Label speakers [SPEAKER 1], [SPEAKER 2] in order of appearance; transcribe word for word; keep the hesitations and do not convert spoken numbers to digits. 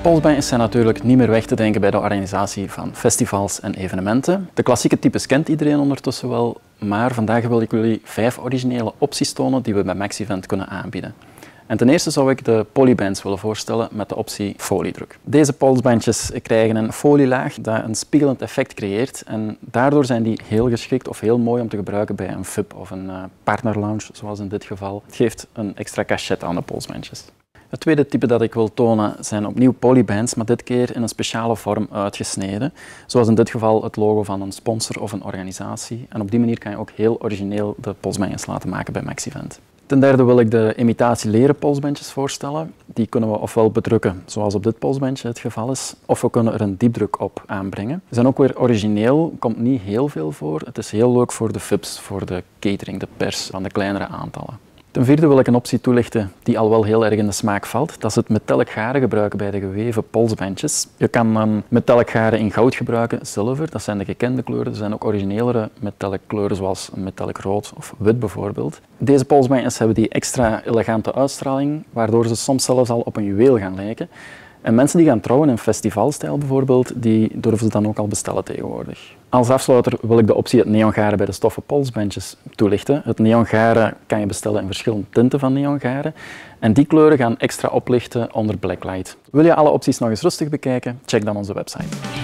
[SPEAKER 1] Polsbandjes zijn natuurlijk niet meer weg te denken bij de organisatie van festivals en evenementen. De klassieke types kent iedereen ondertussen wel, maar vandaag wil ik jullie vijf originele opties tonen die we bij Maxivent kunnen aanbieden. En ten eerste zou ik de polybands willen voorstellen met de optie foliedruk. Deze polsbandjes krijgen een folielaag dat een spiegelend effect creëert en daardoor zijn die heel geschikt of heel mooi om te gebruiken bij een V I P of een partnerlounge, zoals in dit geval. Het geeft een extra cachet aan de polsbandjes. Het tweede type dat ik wil tonen zijn opnieuw polybands, maar dit keer in een speciale vorm uitgesneden. Zoals in dit geval het logo van een sponsor of een organisatie. En op die manier kan je ook heel origineel de polsbandjes laten maken bij Maxivent. Ten derde wil ik de imitatie leren polsbandjes voorstellen. Die kunnen we ofwel bedrukken, zoals op dit polsbandje het geval is, of we kunnen er een diepdruk op aanbrengen. Ze zijn ook weer origineel, komt niet heel veel voor. Het is heel leuk voor de V I Ps, voor de catering, de pers van de kleinere aantallen. Ten vierde wil ik een optie toelichten die al wel heel erg in de smaak valt. Dat is het metallic garen gebruiken bij de geweven polsbandjes. Je kan een metallic garen in goud gebruiken, zilver, dat zijn de gekende kleuren. Er zijn ook originelere metallic kleuren zoals metallic rood of wit bijvoorbeeld. Deze polsbandjes hebben die extra elegante uitstraling, waardoor ze soms zelfs al op een juweel gaan lijken. En mensen die gaan trouwen in festivalstijl bijvoorbeeld, die durven ze dan ook al bestellen tegenwoordig. Als afsluiter wil ik de optie het neongaren bij de stoffen polsbandjes toelichten. Het neongaren kan je bestellen in verschillende tinten van neongaren. En die kleuren gaan extra oplichten onder blacklight. Wil je alle opties nog eens rustig bekijken? Check dan onze website.